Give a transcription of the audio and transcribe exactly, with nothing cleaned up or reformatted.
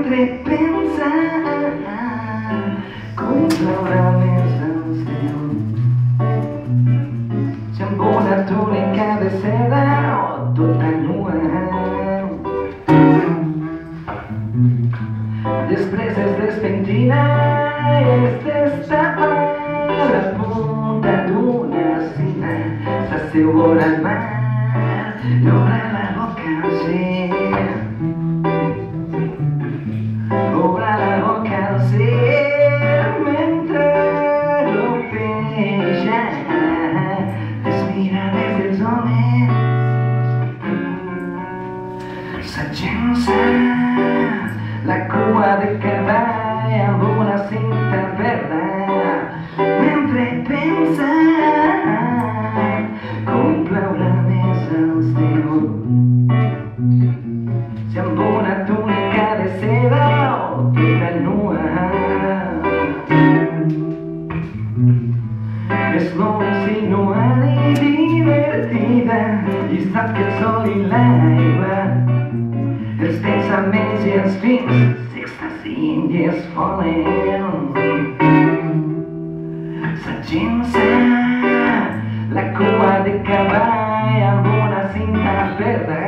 mentre pensa contro la mesa c'è una tunica di seda tutta nua. Després es despentina i es destapa la punta d'una cima, s'asseu vora el mar i obre la boca així. Obre la boca així mentre glopeja, es mira des dels homes, s'agença la cua de cavall amb una cinta verda mentre pensa com plou la mesa al seu. Si amb una túnica de seda o tota nua és molt insinuant i divertida i sap que el sol i l'aigua, els pensaments i els fins s'extasien i es folen. S'agença la cua de cavall amb una cinta verda